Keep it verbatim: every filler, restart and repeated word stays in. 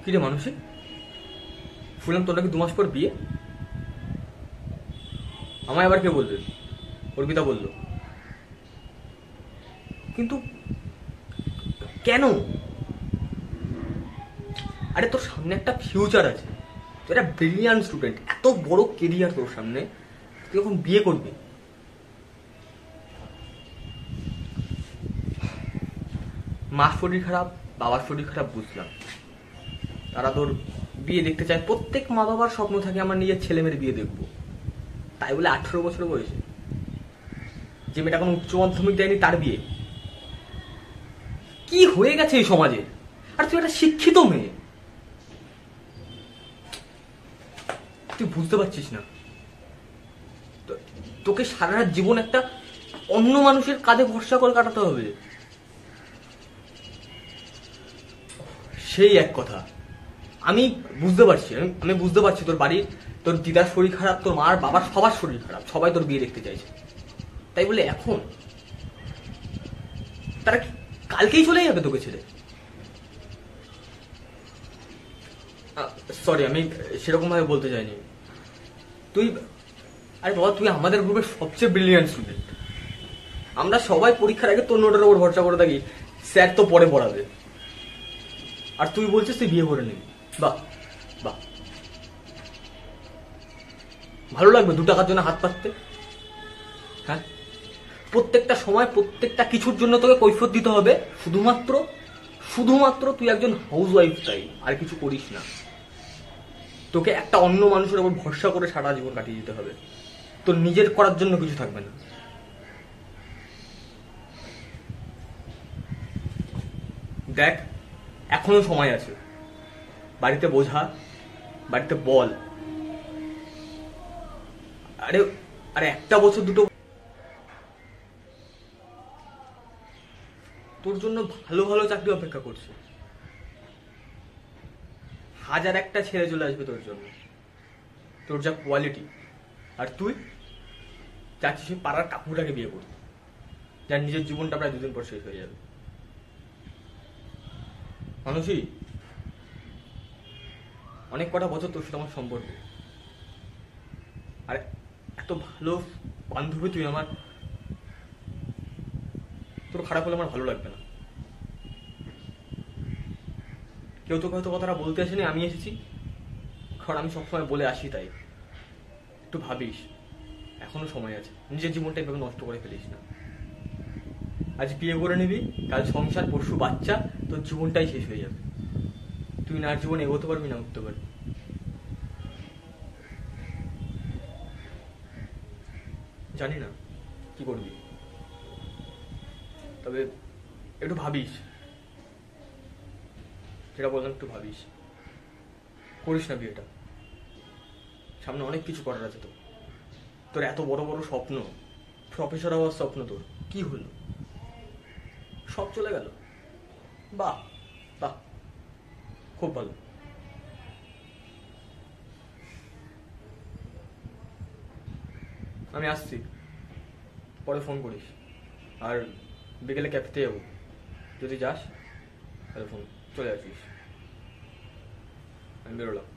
কিরে মানুষই শুনলাম তোর নাকি দু মাস পর বিয়ে। আমায় আবার কে বলবে? অর্পিতা বললো। কিন্তু কেন? আরে তোর সামনে একটা ফিউচার আছে, তুই একটা ব্রিলিয়ান্ট স্টুডেন্ট, এত বড় কেরিয়ার তোর সামনে, তুই এখন বিয়ে করবি? মার শরীর খারাপ, বাবার শরীর খারাপ বুঝলাম, তারা তোর বিয়ে দেখতে চায়। প্রত্যেক মা বাবার স্বপ্ন থাকে আমার নিজের ছেলে মেয়ের বিয়ে দেখবো। তাই বলে আঠেরো বছর বয়সে যে মেয়েটা কোনো উচ্চ মাধ্যমিক দেয়নি তার বিয়ে? কি হয়ে গেছে এই সমাজে? আর তুই একটা শিক্ষিত মেয়ে, তুই বুঝতে পারছিস না? তোকে সারা জীবন একটা অন্য মানুষের কাঁধে ভরসা করে কাটাতে হবে। সেই এক কথা, আমি বুঝতে পারছি, আমি আমি বুঝতে পারছি তোর বাড়ির, তোর দিদার শরীর খারাপ, তোর মার বাবার সবার শরীর খারাপ, সবাই তোর বিয়ে দেখতে চাইছে। তাই বলে এখন তারা কালকেই চলে যাবে তোকে ছেড়ে? সরি, আমি সেরকম ভাবে বলতে চাইনি। তুই, আরে বাবা, তুই আমাদের গ্রুপের সবচেয়ে ব্রিলিয়ান্ট স্টুডেন্ট। আমরা সবাই পরীক্ষার আগে তোর নোটের উপর ভরসা করে থাকি, স্যার তো পরে পড়াবে, আর তুই বলছিস তুই বিয়ে করে নিবি। বাহ বাহ, ভালো লাগবে দু টাকার জন্য হাত পাততে? হ্যাঁ, প্রত্যেকটা সময় প্রত্যেকটা কিছুর জন্য তোকে কৈফিয়ত দিতে হবে, শুধুমাত্র শুধুমাত্র তুই একজন হাউস ওয়াইফ, তাই আর কিছু করিস না। তোকে একটা অন্য মানুষের উপর ভরসা করে সারা জীবন কাটিয়ে দিতে হবে, তোর নিজের করার জন্য কিছু থাকবে না। দেখ, এখনো সময় আছে, বাড়িতে বোঝা, বাড়িতে বল। আরে আরে একটা বছর দুটো তোর জন্য ভালো ভালো চাকরি অপেক্ষা করছে, হাজার একটা ছেড়ে চলে আসবে তোর জন্য, তোর যা কোয়ালিটি। আর তুই চাচ্ছিস পাড়ার কাকুটাকে বিয়ে করতে, যার নিজের জীবনটা প্রায় দুদিন পর শেষ হয়ে যাবে। মানুষই অনেক কটা বছর তোর সাথে আমার সম্পর্ক, আর এত ভালো বান্ধবী তুই আমার, তোর খারাপ হলে আমার ভালো লাগবে না। কেউ তোকে হয়তো কথাটা বলতে আসেনি, আমি এসেছি, কারণ আমি সবসময় বলে আসি। তাই একটু ভাবিস, এখনো সময় আছে, নিজের জীবনটা এভাবে নষ্ট করে ফেলিস না। আজ বিয়ে করে নিবি, কাল সংসার, পরশু বাচ্চা, তোর জীবনটাই শেষ হয়ে যাবে। তুই না আর জীবন এগোতে পারবি না উঠতে পারবি। জানি না কি করবি, তবে একটু ভাবিস, যেটা বললাম একটু ভাবিস, করিস না বিয়েটা। সামনে অনেক কিছু করার আছে তো, তোর এত বড় বড় স্বপ্ন, প্রফেসর হওয়ার স্বপ্ন, তোর কি হলো? সব চলে গেল? বাহ বাহ, খুব ভালো। আমি আসছি, পরে ফোন করিস, আর বিকেলে ক্যাফেতে যাবো, যদি যাস তাহলে ফোন চলে আসিস। আমি বেরোলাম।